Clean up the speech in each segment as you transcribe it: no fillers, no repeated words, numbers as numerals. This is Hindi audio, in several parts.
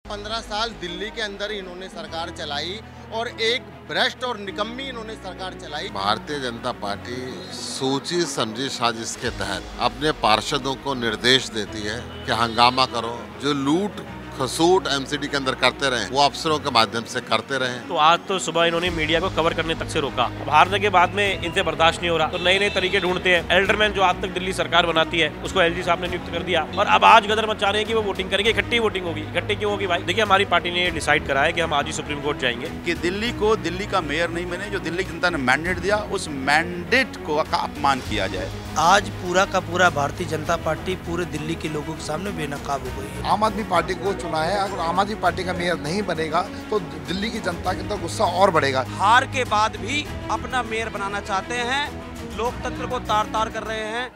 15 साल दिल्ली के अंदर इन्होंने सरकार चलाई और एक भ्रष्ट और निकम्मी इन्होंने सरकार चलाई। भारतीय जनता पार्टी सोची समझी साजिश के तहत अपने पार्षदों को निर्देश देती है कि हंगामा करो, जो लूट खसूट एमसीडी के अंदर करते रहे वो अफसरों के माध्यम से करते रहे। तो आज तो सुबह इन्होंने मीडिया को कवर करने तक से रोका। अब हारने के बाद में इनसे बर्दाश्त नहीं हो रहा तो नए नए तरीके ढूंढते हैं। एल्डरमैन जो आज तक दिल्ली सरकार बनाती है उसको एलजी साहब ने नियुक्त कर दिया और अब आज गदर मचा रहे हैं कि वो वोटिंग करेंगे। इकट्ठी वोटिंग होगी। इकट्ठी क्यों होगी भाई? देखिए, हमारी पार्टी ने डिसाइड करा है कि हम आज ही सुप्रीम कोर्ट जाएंगे कि दिल्ली को दिल्ली का मेयर नहीं बने, जो दिल्ली की जनता ने मैंडेट दिया उस मैंडेट को का अपमान किया जाए। आज पूरा का पूरा भारतीय जनता पार्टी पूरे दिल्ली के लोगों के सामने बेनकाब हो गई है। आम आदमी पार्टी को चुना है, अगर आम आदमी पार्टी का मेयर नहीं बनेगा तो दिल्ली की जनता के अंदर गुस्सा और बढ़ेगा। हार के बाद भी अपना मेयर बनाना चाहते हैं, लोकतंत्र को तार तार कर रहे हैं।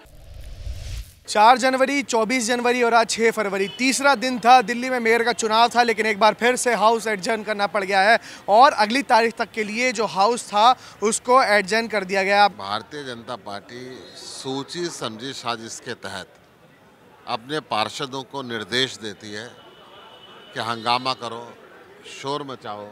4 जनवरी, 24 जनवरी और आज 6 फरवरी तीसरा दिन था। दिल्ली में मेयर का चुनाव था, लेकिन एक बार फिर से हाउस एडजर्न करना पड़ गया है और अगली तारीख तक के लिए जो हाउस था उसको एडजर्न कर दिया गया। भारतीय जनता पार्टी सोची समझी साजिश के तहत अपने पार्षदों को निर्देश देती है कि हंगामा करो, शोर मचाओ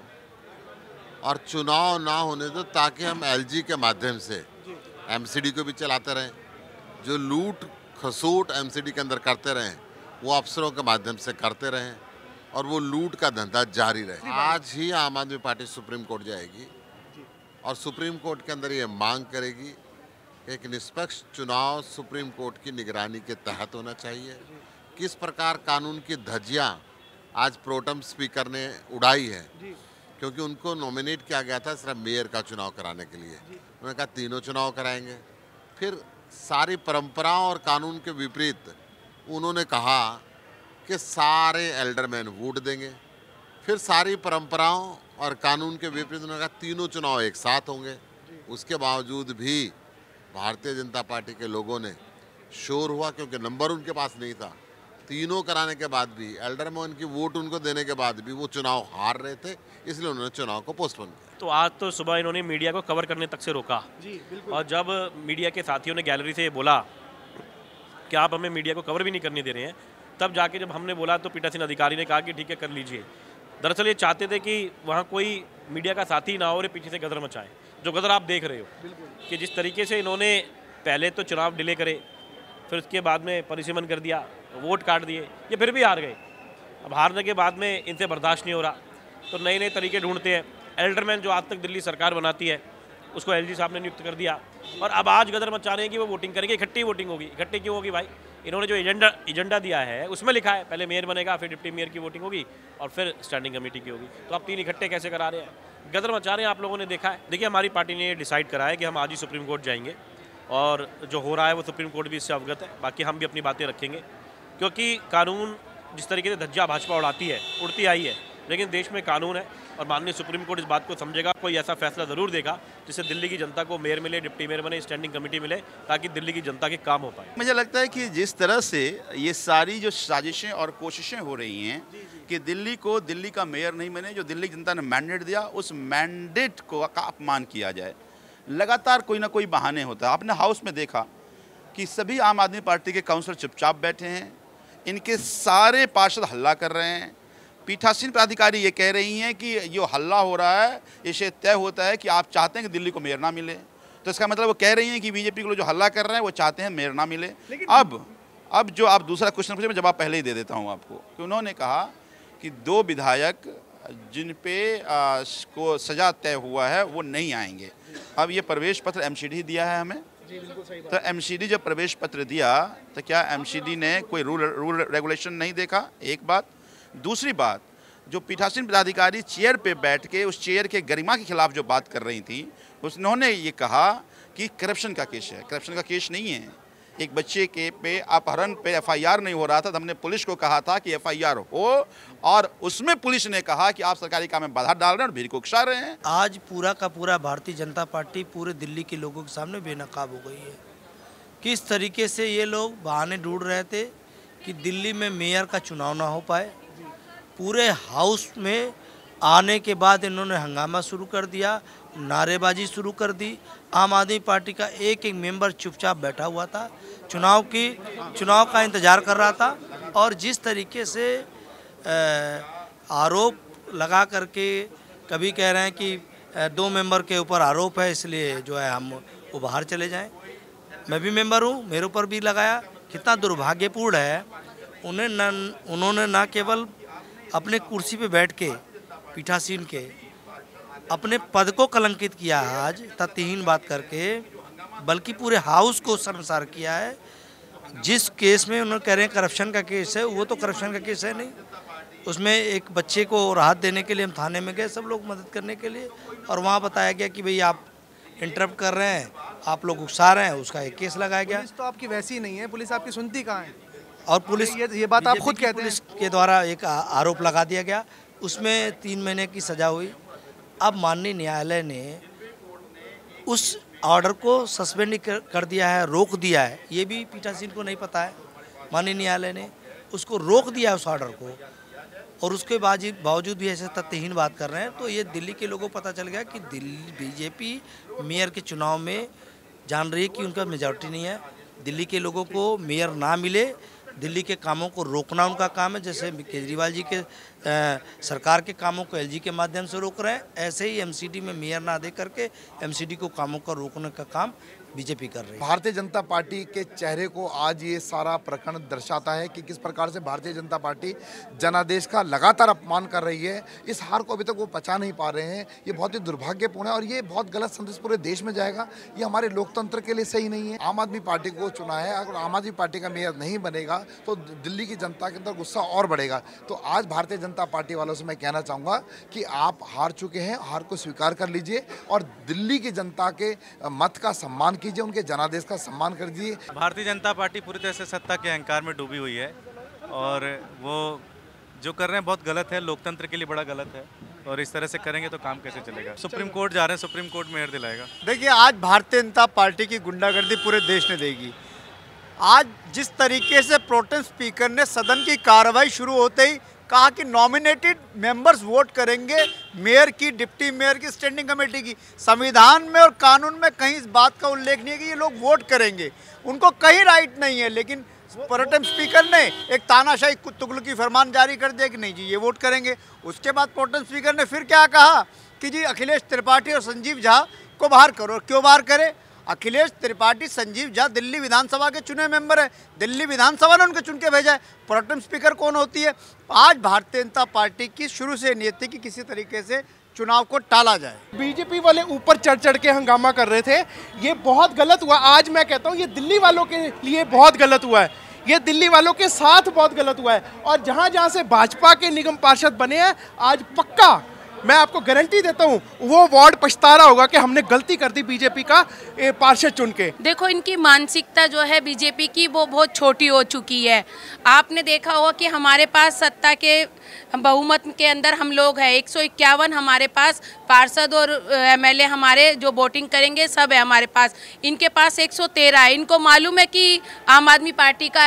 और चुनाव ना होने दो, ताकि हम एलजी के माध्यम से एमसीडी को भी चलाते रहें। जो लूट खसूट एमसीडी के अंदर करते रहें वो अफसरों के माध्यम से करते रहें और वो लूट का धंधा जारी रहे। आज ही आम आदमी पार्टी सुप्रीम कोर्ट जाएगी और सुप्रीम कोर्ट के अंदर ये मांग करेगी कि एक निष्पक्ष चुनाव सुप्रीम कोर्ट की निगरानी के तहत होना चाहिए। किस प्रकार कानून की धज्जियाँ आज प्रोटेम स्पीकर ने उड़ाई है, क्योंकि उनको नॉमिनेट किया गया था सिर्फ मेयर का चुनाव कराने के लिए। उन्होंने कहा तीनों चुनाव कराएंगे। फिर सारी परंपराओं और कानून के विपरीत उन्होंने कहा कि सारे एल्डरमैन वोट देंगे। फिर सारी परंपराओं और कानून के विपरीत उन्होंने कहा तीनों चुनाव एक साथ होंगे। उसके बावजूद भी भारतीय जनता पार्टी के लोगों ने शोर हुआ, क्योंकि नंबर उनके पास नहीं था। तीनों कराने के बाद भी, एल्डरमैन की वोट उनको देने के बाद भी वो चुनाव हार रहे थे, इसलिए उन्होंने चुनाव को पोस्टपोन किया। तो आज तो सुबह इन्होंने मीडिया को कवर करने तक से रोका। और जब मीडिया के साथियों ने गैलरी से बोला कि आप हमें मीडिया को कवर भी नहीं करने दे रहे हैं, तब जाके जब हमने बोला तो पीठासीन अधिकारी ने कहा कि ठीक है कर लीजिए। दरअसल ये चाहते थे कि वहाँ कोई मीडिया का साथी ना हो और पीछे से गदर मचाए, जो गदर आप देख रहे हो कि जिस तरीके से इन्होंने पहले तो चुनाव डिले करे, फिर उसके बाद में परिसीमन कर दिया, वोट काट दिए, ये फिर भी हार गए। अब हारने के बाद में इनसे बर्दाश्त नहीं हो रहा तो नए नए तरीके ढूंढते हैं। एल्डरमैन जो आज तक दिल्ली सरकार बनाती है उसको एलजी साहब ने नियुक्त कर दिया और अब आज गदर मचा रहे हैं कि वो वोटिंग करेंगे। इकट्ठी वोटिंग होगी। इकट्ठी क्यों होगी भाई? इन्होंने जो एजेंडा दिया है उसमें लिखा है पहले मेयर बनेगा, फिर डिप्टी मेयर की वोटिंग होगी और फिर स्टैंडिंग कमेटी की होगी। तो आप 3 इकट्ठे कैसे करा रहे हैं? गदर मचा रहे हैं, आप लोगों ने देखा है। देखिए, हमारी पार्टी ने डिसाइड करा है कि हम आज ही सुप्रीम कोर्ट जाएंगे और जो हो रहा है वो सुप्रीम कोर्ट भी इससे अवगत है। बाकी हम भी अपनी बातें रखेंगे, क्योंकि कानून जिस तरीके से धज्जियां भाजपा उड़ती आई है, लेकिन देश में कानून है और माननीय सुप्रीम कोर्ट इस बात को समझेगा। कोई ऐसा फैसला ज़रूर देगा जिससे दिल्ली की जनता को मेयर मिले, डिप्टी मेयर बने, स्टैंडिंग कमेटी मिले, ताकि दिल्ली की जनता के काम हो पाए। मुझे लगता है कि जिस तरह से ये सारी जो साजिशें और कोशिशें हो रही हैं कि दिल्ली को दिल्ली का मेयर नहीं बने, जो दिल्ली की जनता ने मैंडेट दिया उस मैंडेट को का अपमान किया जाए। लगातार कोई ना कोई बहाने होता है। आपने हाउस में देखा कि सभी आम आदमी पार्टी के काउंसलर चुपचाप बैठे हैं, इनके सारे पार्षद हल्ला कर रहे हैं। पीठासीन प्राधिकारी ये कह रही हैं कि जो हल्ला हो रहा है इससे तय होता है कि आप चाहते हैं कि दिल्ली को मेयर ना मिले। तो इसका मतलब वो कह रही हैं कि बीजेपी के लोग जो हल्ला कर रहे हैं वो चाहते हैं मेयर ना मिले। अब जो आप दूसरा क्वेश्चन पूछे, मैं जवाब पहले ही दे देता हूँ आपको कि उन्होंने कहा कि 2 विधायक जिन पे को सजा तय हुआ है वो नहीं आएंगे। अब ये प्रवेश पत्र एमसीडी दिया है हमें, तो एमसीडी जब प्रवेश पत्र दिया तो क्या एमसीडी ने कोई रूल रेगुलेशन नहीं देखा? एक बात। दूसरी बात, जो पीठासीन पदाधिकारी चेयर पे बैठ के उस चेयर के गरिमा के खिलाफ जो बात कर रही थी, उन्होंने ये कहा कि करप्शन का केस है। करप्शन का केस नहीं है। एक बच्चे के पे अपहरण पे एफआईआर नहीं हो रहा था तो हमने पुलिस को कहा था कि एफआईआर हो, और उसमें पुलिस ने कहा कि आप सरकारी काम में बाधा डाल रहे हैं और भीड़ को उकसा रहे हैं। आज पूरा का पूरा भारतीय जनता पार्टी पूरे दिल्ली के लोगों के सामने बेनकाब हो गई है। किस तरीके से ये लोग बहाने ढूंढ रहे थे कि दिल्ली में मेयर का चुनाव ना हो पाए। पूरे हाउस में आने के बाद इन्होंने हंगामा शुरू कर दिया, नारेबाजी शुरू कर दी। आम आदमी पार्टी का एक एक मेंबर चुपचाप बैठा हुआ था, चुनाव का इंतज़ार कर रहा था। और जिस तरीके से आरोप लगा करके कभी कह रहे हैं कि 2 मेंबर के ऊपर आरोप है इसलिए जो है हम वो बाहर चले जाएं। मैं भी मेंबर हूँ, मेरे ऊपर भी लगाया। कितना दुर्भाग्यपूर्ण है, उन्होंने न केवल अपने कुर्सी पे बैठ के पीठासीन के अपने पद को कलंकित किया है आज तथ्यहीन बात करके, बल्कि पूरे हाउस को शर्मसार किया है। जिस केस में उन्होंने कह रहे हैं करप्शन का केस है, वो तो करप्शन का केस है नहीं। उसमें एक बच्चे को राहत देने के लिए हम थाने में गए, सब लोग मदद करने के लिए, और वहाँ बताया गया कि भाई आप इंटरप्ट कर रहे हैं, आप लोग उकसा रहे हैं, उसका एक केस लगाया गया। पुलिस तो आपकी वैसी नहीं है, पुलिस आपकी सुनती कहाँ है? और पुलिस ये बात आप खुद कहते हैं। पुलिस के द्वारा एक आरोप लगा दिया गया, उसमें 3 महीने की सज़ा हुई। अब माननीय न्यायालय ने उस ऑर्डर को सस्पेंड कर दिया है, रोक दिया है। ये भी पीठासीन को नहीं पता है। माननीय न्यायालय ने उसको रोक दिया उस ऑर्डर को, और उसके बावजूद भी ऐसे तथ्यहीन बात कर रहे हैं। तो ये दिल्ली के लोगों को पता चल गया कि दिल्ली बीजेपी मेयर के चुनाव में जान रही है कि उनका मेजॉरिटी नहीं है। दिल्ली के लोगों को मेयर ना मिले, दिल्ली के कामों को रोकना उनका काम है। जैसे केजरीवाल जी के सरकार के कामों को एलजी के माध्यम से रोक रहे हैं, ऐसे ही एमसीडी में मेयर ना दे करके एमसीडी को कामों का रोकने का काम बीजेपी कर रही है। भारतीय जनता पार्टी के चेहरे को आज ये सारा प्रकरण दर्शाता है कि किस प्रकार से भारतीय जनता पार्टी जनादेश का लगातार अपमान कर रही है। इस हार को अभी तक वो पचा नहीं पा रहे हैं। ये बहुत ही दुर्भाग्यपूर्ण है और ये बहुत गलत संदेश पूरे देश में जाएगा। ये हमारे लोकतंत्र के लिए सही नहीं है। आम आदमी पार्टी को चुना है, अगर आम आदमी पार्टी का मेयर नहीं बनेगा तो दिल्ली की जनता के अंदर गुस्सा और बढ़ेगा। तो आज भारतीय जनता पार्टी वालों से मैं कहना चाहूँगा कि आप हार चुके हैं, हार को स्वीकार कर लीजिए और दिल्ली की जनता के मत का सम्मान कीजिए, उनके जनादेश का सम्मान कर दीजिए। भारतीय जनता पार्टी पूरी तरह से सत्ता के अहंकार में डूबी हुई है और वो जो कर रहे हैं बहुत गलत है, लोकतंत्र के लिए बड़ा गलत है, और इस तरह से करेंगे तो काम कैसे चलेगा। सुप्रीम कोर्ट जा रहे हैं, सुप्रीम कोर्ट मेयर दिलाएगा। देखिए, आज भारतीय जनता पार्टी की गुंडागर्दी पूरे देश ने देगी। आज जिस तरीके से प्रोटेम स्पीकर ने सदन की कार्रवाई शुरू होते ही कहा कि नॉमिनेटेड मेंबर्स वोट करेंगे मेयर की, डिप्टी मेयर की, स्टैंडिंग कमेटी की। संविधान में और कानून में कहीं इस बात का उल्लेख नहीं है कि ये लोग वोट करेंगे, उनको कहीं राइट नहीं है। लेकिन प्रोटेम स्पीकर ने एक तानाशाही तुगलकी फरमान जारी कर दिया कि नहीं जी ये वोट करेंगे। उसके बाद प्रोटेम स्पीकर ने फिर क्या कहा कि जी अखिलेश त्रिपाठी और संजीव झा को बाहर करो। क्यों बाहर करे? अखिलेश त्रिपाठी, संजीव झा दिल्ली विधानसभा के चुने मेंबर है, दिल्ली विधानसभा ने उनके चुन के भेजा है। प्रोटेम स्पीकर कौन होती है? आज भारतीय जनता पार्टी की शुरू से नीयत थी कि किसी तरीके से चुनाव को टाला जाए। बीजेपी वाले ऊपर चढ़ चढ़ के हंगामा कर रहे थे, ये बहुत गलत हुआ। आज मैं कहता हूँ ये दिल्ली वालों के लिए बहुत गलत हुआ है, ये दिल्ली वालों के साथ बहुत गलत हुआ है। और जहाँ जहाँ से भाजपा के निगम पार्षद बने हैं, आज पक्का मैं आपको गारंटी देता हूँ वो वार्ड पछता रहा होगा कि हमने गलती कर दी बीजेपी का पार्षद चुन के। देखो, इनकी मानसिकता जो है बीजेपी की वो बहुत छोटी हो चुकी है। आपने देखा होगा कि हमारे पास सत्ता के बहुमत के अंदर हम लोग हैं, 151 हमारे पास पार्षद और एमएलए हमारे जो वोटिंग करेंगे सब है हमारे पास। इनके पास 113 है। इनको मालूम है कि आम आदमी पार्टी का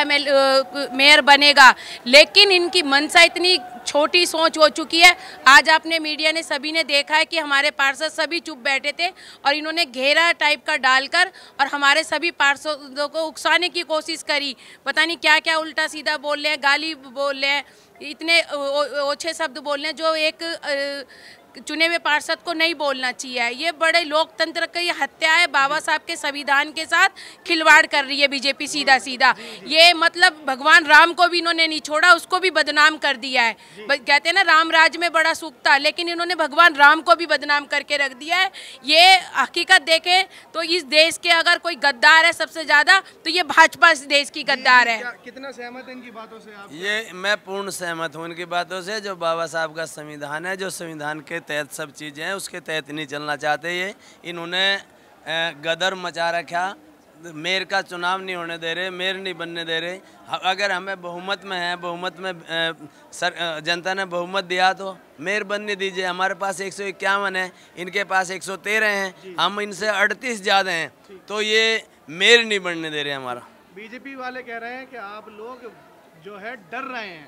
मेयर बनेगा, लेकिन इनकी मनसा इतनी छोटी सोच हो चुकी है। आज आपने मीडिया ने सभी ने देखा है कि हमारे पार्षद सभी चुप बैठे थे और इन्होंने घेरा टाइप का डालकर और हमारे सभी पार्षदों को उकसाने की कोशिश करी। पता नहीं क्या क्या उल्टा सीधा बोल रहे हैं, गाली बोल रहे हैं, इतने ओछे शब्द बोल रहे हैं जो एक चुने हुए पार्षद को नहीं बोलना चाहिए। ये बड़े लोकतंत्र की हत्या है, बाबा साहब के संविधान के साथ खिलवाड़ कर रही है बीजेपी सीधा सीधा। ये मतलब भगवान राम को भी इन्होंने नहीं छोड़ा, उसको भी बदनाम कर दिया है। कहते हैं ना राम राज में बड़ा सुख था, लेकिन इन्होंने भगवान राम को भी बदनाम करके रख दिया है। ये हकीकत देखें तो इस देश के अगर कोई गद्दार है सबसे ज़्यादा तो ये भाजपा इस देश की गद्दार है। कितना सहमत है इनकी बातों से आप? ये मैं पूर्ण सहमत हूँ इनकी बातों से। जो बाबा साहब का संविधान है, जो संविधान के तहत सब चीज़ें हैं उसके तहत नहीं चलना चाहते। ये इन्होंने गदर मचा रखा, मेयर का चुनाव नहीं होने दे रहे, मेयर नहीं बनने दे रहे। अगर हमें बहुमत में है, बहुमत में जनता ने बहुमत दिया तो मेयर बनने दीजिए। हमारे पास 151 है, इनके पास 113 हैं, हम इनसे 38 ज़्यादा हैं, तो ये मेयर नहीं बनने दे रहे हमारा। बीजेपी वाले कह रहे हैं कि आप लोग जो है डर रहे हैं,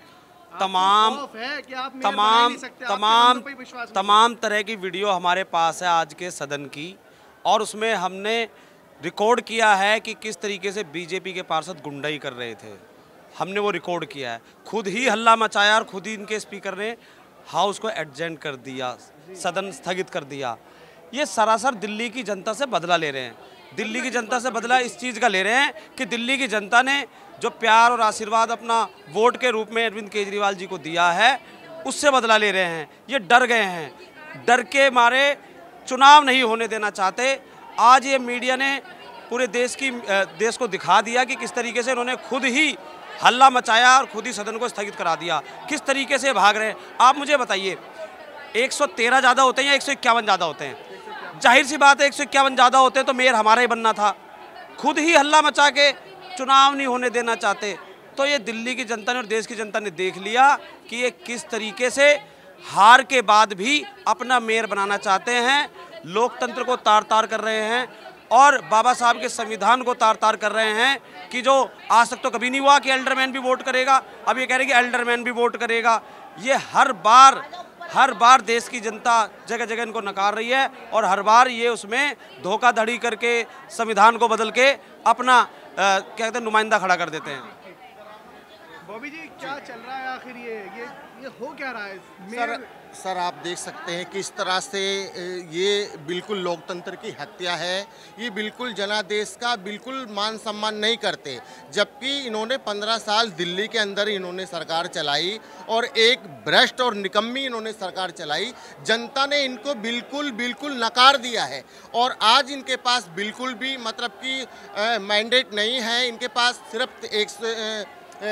तमाम तरह की वीडियो हमारे पास है आज के सदन की, और उसमें हमने रिकॉर्ड किया है कि किस तरीके से बीजेपी के पार्षद गुंडाई कर रहे थे। हमने वो रिकॉर्ड किया है, खुद ही हल्ला मचाया और खुद ही इनके स्पीकर ने हाउस को एडजेंट कर दिया, सदन स्थगित कर दिया। ये सरासर दिल्ली की जनता से बदला ले रहे हैं। दिल्ली की जनता से बदला इस चीज़ का ले रहे हैं कि दिल्ली की जनता ने जो प्यार और आशीर्वाद अपना वोट के रूप में अरविंद केजरीवाल जी को दिया है, उससे बदला ले रहे हैं। ये डर गए हैं, डर के मारे चुनाव नहीं होने देना चाहते। आज ये मीडिया ने पूरे देश को दिखा दिया कि किस तरीके से इन्होंने खुद ही हल्ला मचाया और खुद ही सदन को स्थगित करा दिया। किस तरीके से भाग रहे हैं आप मुझे बताइए। 113 ज़्यादा होते हैं या 151 ज़्यादा होते हैं? जाहिर सी बात है 151 ज़्यादा होते हैं तो मेयर हमारा ही बनना था। खुद ही हल्ला मचा के चुनाव नहीं होने देना चाहते। तो ये दिल्ली की जनता ने और देश की जनता ने देख लिया कि ये किस तरीके से हार के बाद भी अपना मेयर बनाना चाहते हैं, लोकतंत्र को तार तार कर रहे हैं और बाबा साहब के संविधान को तार तार कर रहे हैं कि जो आज तक तो कभी नहीं हुआ कि एल्डरमैन भी वोट करेगा, अब ये कह रहे हैं कि एल्डरमैन भी वोट करेगा। ये हर बार देश की जनता जगह जगह इनको नकार रही है और हर बार ये उसमें धोखाधड़ी करके संविधान को बदल के अपना क्या कहते हैं नुमाइंदा खड़ा कर देते हैं। बॉबी जी क्या चल रहा है आखिर ये हो क्या रहा है? सर आप देख सकते हैं किस तरह से ये बिल्कुल लोकतंत्र की हत्या है। ये बिल्कुल जनादेश का बिल्कुल मान सम्मान नहीं करते, जबकि इन्होंने 15 साल दिल्ली के अंदर इन्होंने सरकार चलाई और एक भ्रष्ट और निकम्मी इन्होंने सरकार चलाई। जनता ने इनको बिल्कुल नकार दिया है और आज इनके पास बिल्कुल भी मतलब कि मैंडेट नहीं है। इनके पास सिर्फ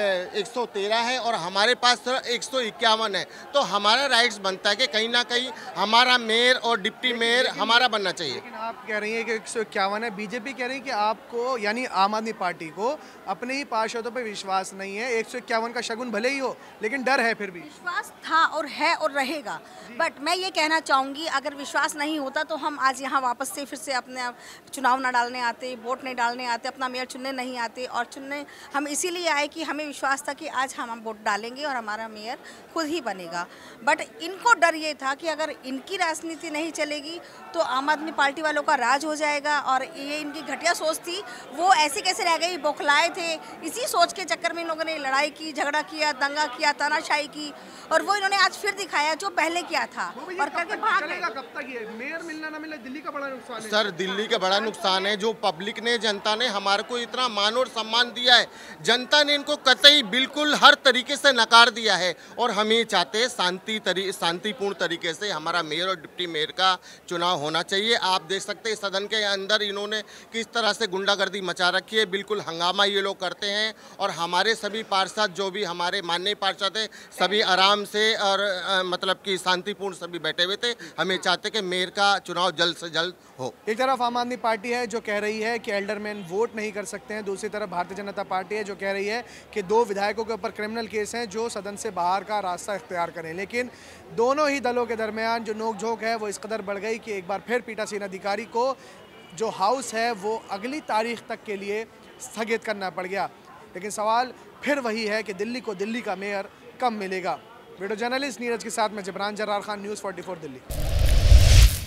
113 है और हमारे पास सिर्फ 151 है। तो हमारा राइट्स बनता है कि कहीं ना कहीं हमारा मेयर और डिप्टी मेयर हमारा बनना चाहिए। लेकिन आप कह रही हैं कि 151 है, बीजेपी कह रही है कि आपको यानी आम आदमी पार्टी को अपने ही पार्षदों पर विश्वास नहीं है। 151 का शगुन भले ही हो लेकिन डर है फिर भी। विश्वास था और है और रहेगा, बट मैं ये कहना चाहूँगी अगर विश्वास नहीं होता तो हम आज यहाँ वापस से फिर से अपने चुनाव ना डालने आते, वोट नहीं डालने आते, अपना मेयर चुनने नहीं आते। और चुनने हम इसीलिए आए कि हमें विश्वास था कि आज हम वोट डालेंगे और हमारा मेयर खुद ही बनेगा। बट इनको डर ये था कि अगर इनकी राजनीति नहीं चलेगी तो आम आदमी पार्टी वालों का राज हो जाएगा और ये इनकी घटिया सोच थी, वो ऐसे कैसे रह गई, बौखलाए थे। इसी सोच के चक्कर में इन लोगों ने लड़ाई की, झगड़ा किया, दंगा किया, तानाशाही की और वो इन्होंने आज फिर दिखाया जो पहले किया था और करके भाग गए। कब तक ये मेयर मिलना ना मिले दिल्ली का बड़ा नुकसान है। सर दिल्ली का बड़ा नुकसान है। जो पब्लिक ने, जनता ने हमारे को इतना मान और सम्मान दिया है, जनता ने इनको कतई बिल्कुल हर तरीके से नकार दिया है और हम ये चाहते हैं शांतिपूर्ण तरीके से हमारा मेयर और डिप्टी मेयर का चुनाव होना चाहिए। आप देख सकते हैं सदन के अंदर इन्होंने किस तरह से गुंडागर्दी मचा रखी है, बिल्कुल हंगामा ये लोग करते हैं और हमारे सभी पार्षद जो भी हमारे माननीय पार्षद हैं सभी आराम से और मतलब कि शांतिपूर्ण सभी बैठे हुए थे। हमें चाहते कि मेयर का चुनाव जल्द से जल्द हो। एक तरफ आम आदमी पार्टी है जो कह रही है कि एल्डरमैन वोट नहीं कर सकते हैं, दूसरी तरफ भारतीय जनता पार्टी है जो कह रही है कि 2 विधायकों के ऊपर क्रिमिनल केस हैं जो सदन से बाहर का रास्ता इख्तियार करें। लेकिन दोनों ही दलों के दरमियान जो नोकझोंक है वो इस कदर बढ़ गई कि एक बार फिर पीठासीन अधिकारी को जो हाउस है वो अगली तारीख तक के लिए स्थगित करना पड़ गया। लेकिन सवाल फिर वही है कि दिल्ली को दिल्ली का मेयर कब मिलेगा। वीडियो जर्नलिस्ट नीरज के साथ मैं जबरान जर्रार खान, न्यूज़ 44 दिल्ली।